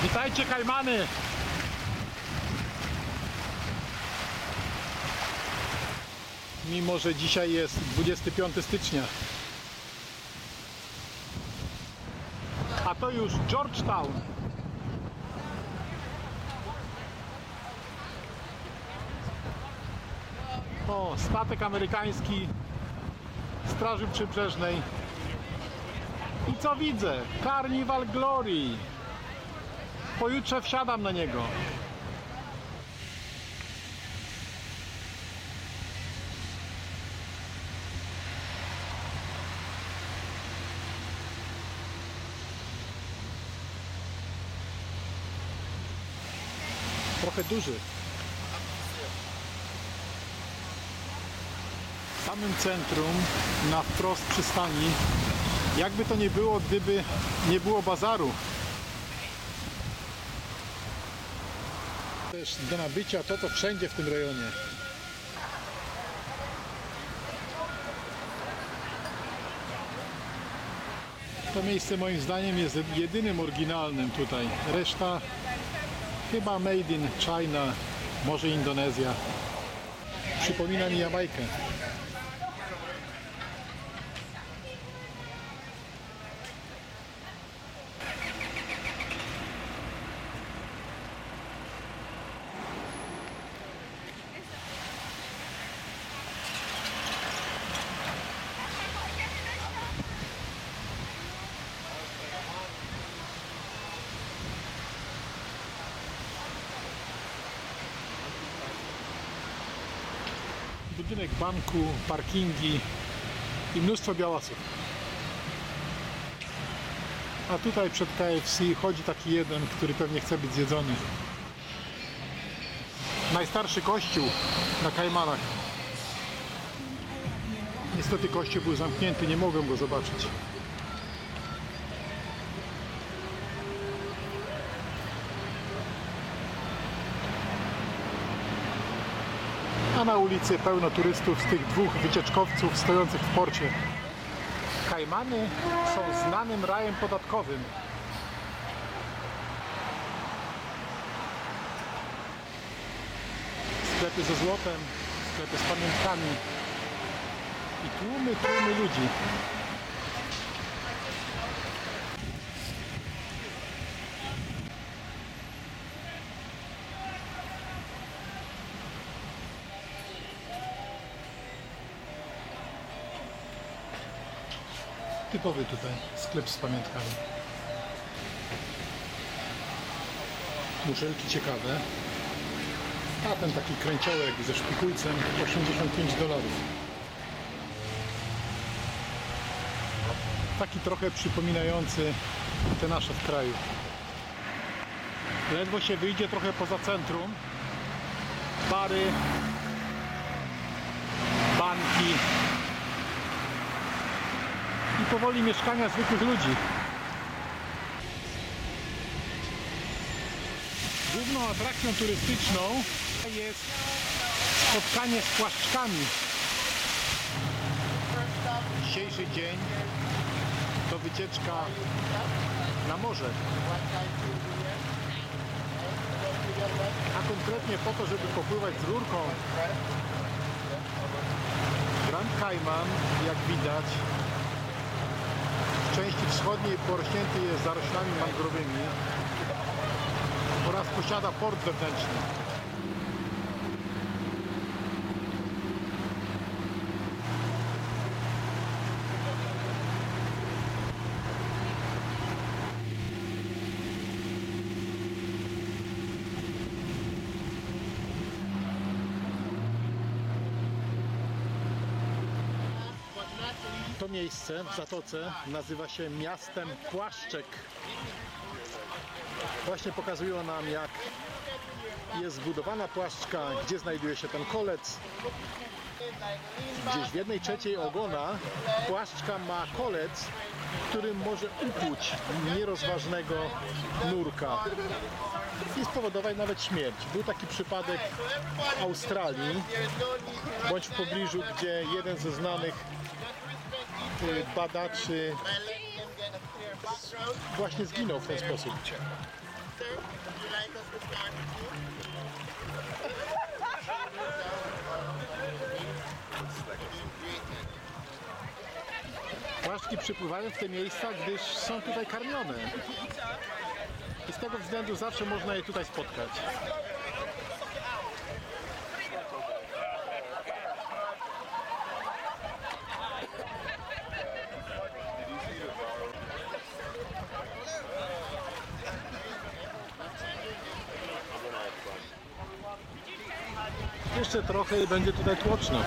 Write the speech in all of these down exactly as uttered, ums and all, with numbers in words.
Witajcie, Kajmany! Mimo że dzisiaj jest dwudziestego piątego stycznia. A to już Georgetown. O, statek amerykański Straży Przybrzeżnej. I co widzę? Carnival Glory. Pojutrze wsiadam na niego. Trochę duży. W samym centrum, na wprost przystani, jakby to nie było, gdyby nie było bazaru. Też do nabycia to, co wszędzie w tym rejonie. To miejsce moim zdaniem jest jedynym oryginalnym tutaj. Reszta chyba made in China, może Indonezja. Przypomina mi Jamajkę. Budynek banku, parkingi i mnóstwo białasów. A tutaj przed K F C chodzi taki jeden, który pewnie chce być zjedzony. Najstarszy kościół na Kajmanach. Niestety kościół był zamknięty, nie mogłem go zobaczyć. A na ulicy pełno turystów z tych dwóch wycieczkowców stojących w porcie. Kajmany są znanym rajem podatkowym. Sklepy ze złotem, sklepy z pamiątkami i tłumy, tłumy ludzi. Typowy tutaj sklep z pamiątkami. Muszelki ciekawe. A ten taki kręciołek ze szpikulcem osiemdziesiąt pięć dolarów. Taki trochę przypominający te nasze w kraju. Ledwo się wyjdzie trochę poza centrum. Bary, banki i powoli mieszkania zwykłych ludzi. Główną atrakcją turystyczną jest spotkanie z płaszczkami. Dzisiejszy dzień to wycieczka na morze. A konkretnie po to, żeby popływać z rurką. Grand Cayman, jak widać, w części wschodniej porośnięty jest zaroślami mangrowymi oraz posiada port wewnętrzny. To miejsce w zatoce nazywa się miastem Płaszczek. Właśnie pokazują nam, jak jest zbudowana płaszczka, gdzie znajduje się ten kolec. Gdzieś w jednej trzeciej ogona płaszczka ma kolec, którym może ukuć nierozważnego nurka i spowodować nawet śmierć. Był taki przypadek w Australii, bądź w pobliżu, gdzie jeden ze znanych badaczy właśnie zginął w ten sposób. sir. Would you like us to start with you? Płaszczki przypływają w te miejsca, gdyż są tutaj karmione. I z tego względu zawsze można je tutaj spotkać. Jeszcze trochę i będzie tutaj tłoczno.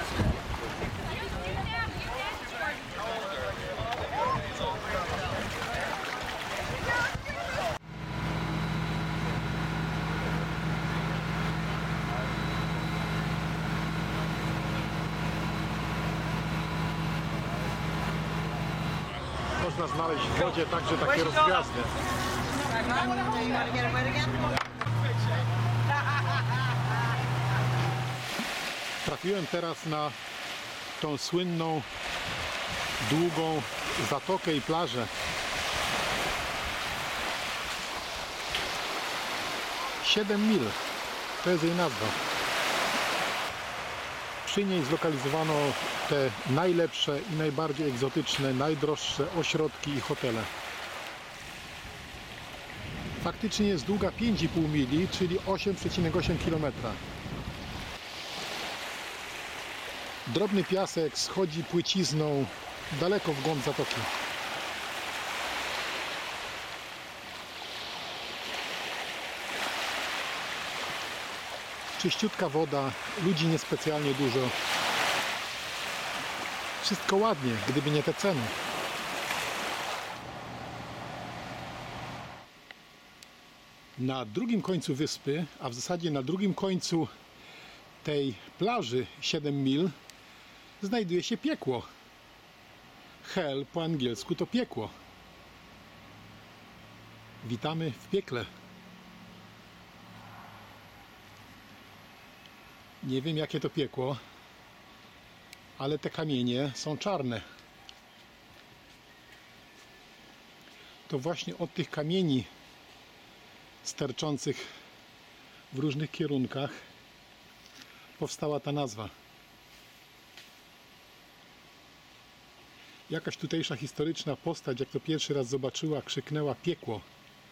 Można znaleźć w wodzie także takie rozgwiazdy. Trafiłem teraz na tą słynną, długą zatokę i plażę. siedem mil, to jest jej nazwa. Przy niej zlokalizowano te najlepsze i najbardziej egzotyczne, najdroższe ośrodki i hotele. Faktycznie jest długa pięć i pół mili, czyli osiem przecinek osiem kilometra. Drobny piasek schodzi płycizną daleko w głąb zatoki. Czyściutka woda, ludzi niespecjalnie dużo. Wszystko ładnie, gdyby nie te ceny. Na drugim końcu wyspy, a w zasadzie na drugim końcu tej plaży siedem mil, znajduje się piekło. Hell po angielsku to piekło. Witamy w piekle. Nie wiem, jakie to piekło, ale te kamienie są czarne. To właśnie od tych kamieni sterczących w różnych kierunkach powstała ta nazwa. Jakaś tutejsza historyczna postać, jak to pierwszy raz zobaczyła, krzyknęła piekło.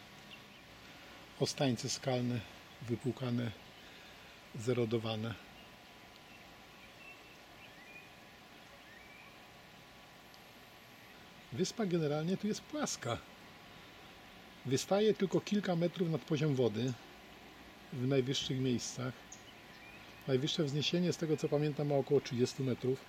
Ostańce skalne, wypłukane, zerodowane. Wyspa generalnie tu jest płaska. Wystaje tylko kilka metrów nad poziom wody w najwyższych miejscach. Najwyższe wzniesienie, z tego co pamiętam, ma około trzydzieści metrów.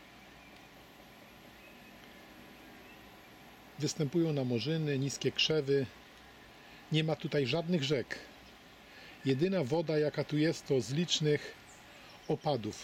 Występują namorzyny, niskie krzewy. Nie ma tutaj żadnych rzek. Jedyna woda, jaka tu jest, to z licznych opadów.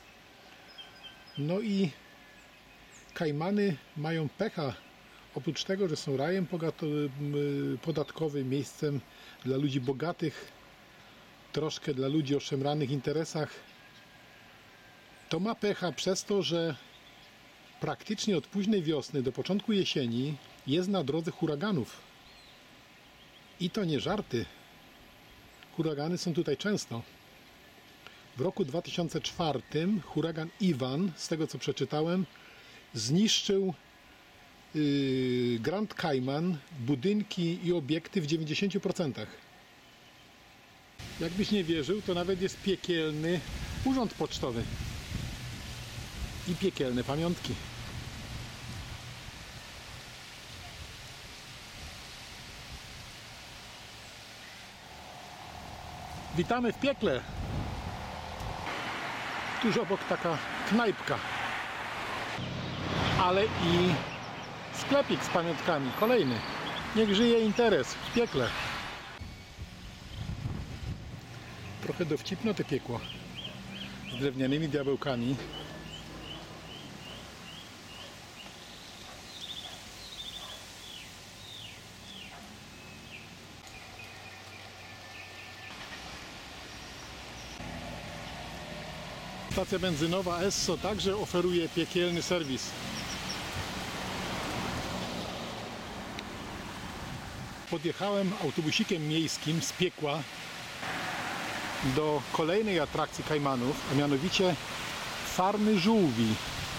No i Kajmany mają pecha. Oprócz tego, że są rajem podatkowym, miejscem dla ludzi bogatych, troszkę dla ludzi o szemranych interesach, to ma pecha przez to, że praktycznie od późnej wiosny do początku jesieni jest na drodze huraganów. I to nie żarty. Huragany są tutaj często. W roku dwa tysiące czwartym huragan Iwan, z tego co przeczytałem, zniszczył yy, Grand Cayman, budynki i obiekty w dziewięćdziesięciu procentach. Jakbyś nie wierzył, to nawet jest piekielny urząd pocztowy i piekielne pamiątki. Witamy w piekle. Tuż obok taka knajpka, ale i sklepik z pamiątkami, kolejny. Niech żyje interes w piekle. Trochę dowcipno to piekło z drewnianymi diabełkami. Stacja benzynowa Esso także oferuje piekielny serwis. Podjechałem autobusikiem miejskim z Piekła do kolejnej atrakcji Kajmanów, a mianowicie farmy żółwi.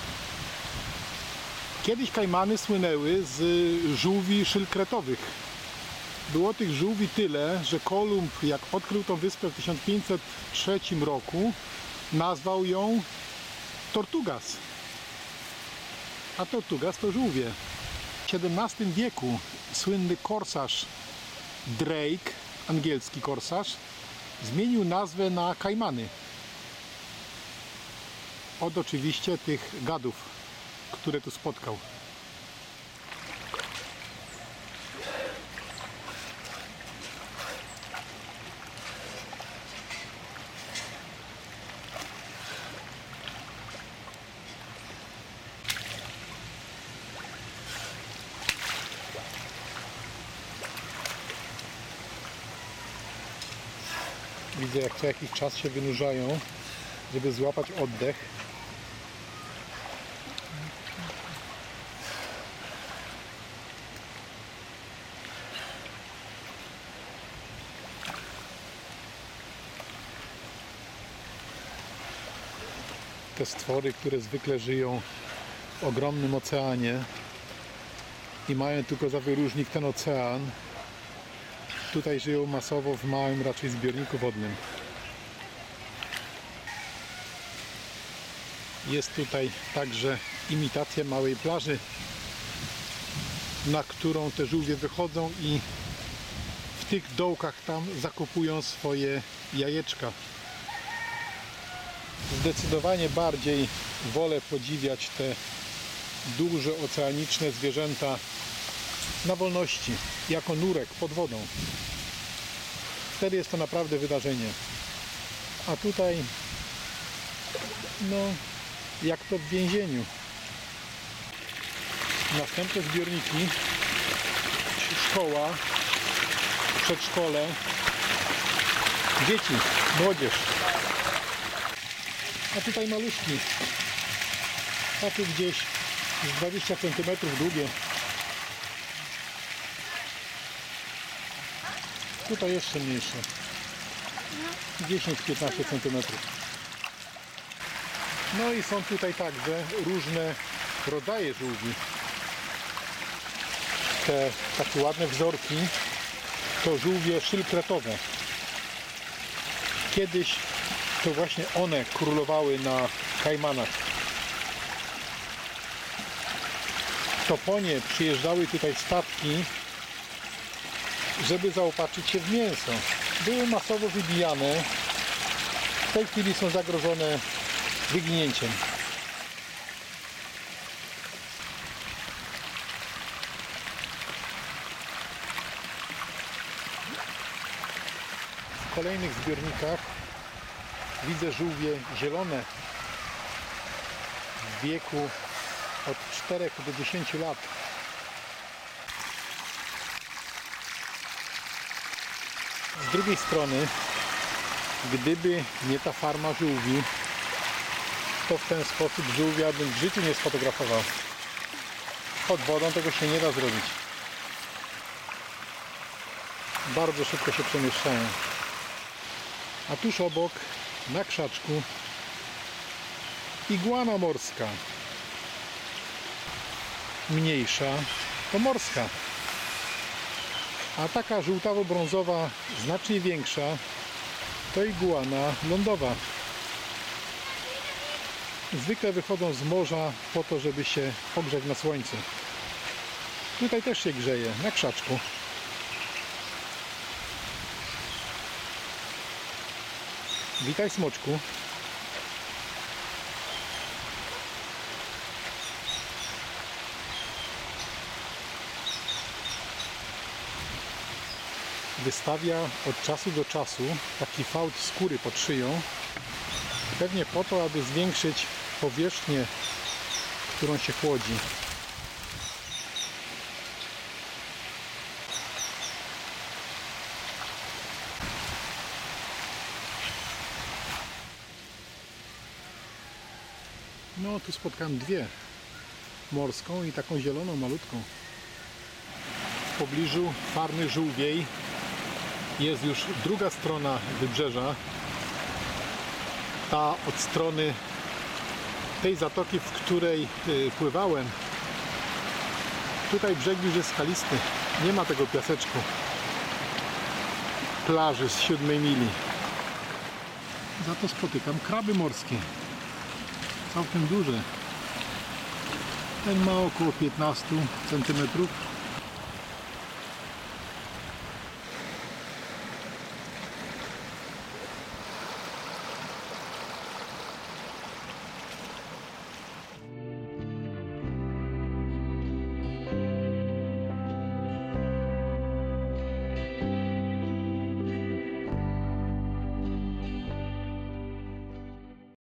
Kiedyś Kajmany słynęły z żółwi szylkretowych. Było tych żółwi tyle, że Kolumb, jak odkrył tą wyspę w tysiąc pięćset trzecim roku, nazwał ją Tortugas. A Tortugas to żółwie. W siedemnastym wieku słynny korsarz Drake, angielski korsarz, zmienił nazwę na Kajmany. Od oczywiście tych gadów, które tu spotkał. Widzę, jak co jakiś czas się wynurzają, żeby złapać oddech. Te stwory, które zwykle żyją w ogromnym oceanie i mają tylko za wyróżnik ten ocean, tutaj żyją masowo w małym raczej zbiorniku wodnym. Jest tutaj także imitacja małej plaży, na którą te żółwie wychodzą i w tych dołkach tam zakopują swoje jajeczka. Zdecydowanie bardziej wolę podziwiać te duże oceaniczne zwierzęta na wolności, jako nurek pod wodą. Wtedy jest to naprawdę wydarzenie. A tutaj, no, jak to w więzieniu. Następne zbiorniki, szkoła, przedszkole, dzieci, młodzież. A tutaj maluszki, a tu gdzieś z dwadzieścia centymetrów długie. Tutaj jeszcze mniejsze, dziesięć do piętnastu centymetrów. No i są tutaj także różne rodzaje żółwi. Te takie ładne wzorki to żółwie szylkretowe. Kiedyś to właśnie one królowały na Kajmanach. To po nie przyjeżdżały tutaj statki, żeby zaopatrzyć się w mięso. Były masowo wybijane. W tej chwili są zagrożone wyginięciem. W kolejnych zbiornikach widzę żółwie zielone w wieku od czterech do dziesięciu lat. Z drugiej strony, gdyby nie ta farma żółwi, to w ten sposób żółwia bym w życiu nie sfotografował. Pod wodą tego się nie da zrobić. Bardzo szybko się przemieszczają. A tuż obok, na krzaczku, iguana morska. Mniejsza to morska. A taka żółtawo-brązowa, znacznie większa, to iguana lądowa. Zwykle wychodzą z morza po to, żeby się ogrzać na słońcu. Tutaj też się grzeje, na krzaczku. Witaj, smoczku. Wystawia od czasu do czasu taki fałd skóry pod szyją, pewnie po to, aby zwiększyć powierzchnię, którą się chłodzi. No, tu spotkałem dwie. Morską i taką zieloną, malutką. w pobliżu farmy żółwiej. Jest już druga strona wybrzeża. Ta od strony tej zatoki, w której y, pływałem. Tutaj brzeg już jest skalisty. Nie ma tego piaseczku. Plaży z siódmej mili. Za to spotykam kraby morskie. Całkiem duże. Ten ma około piętnaście centymetrów.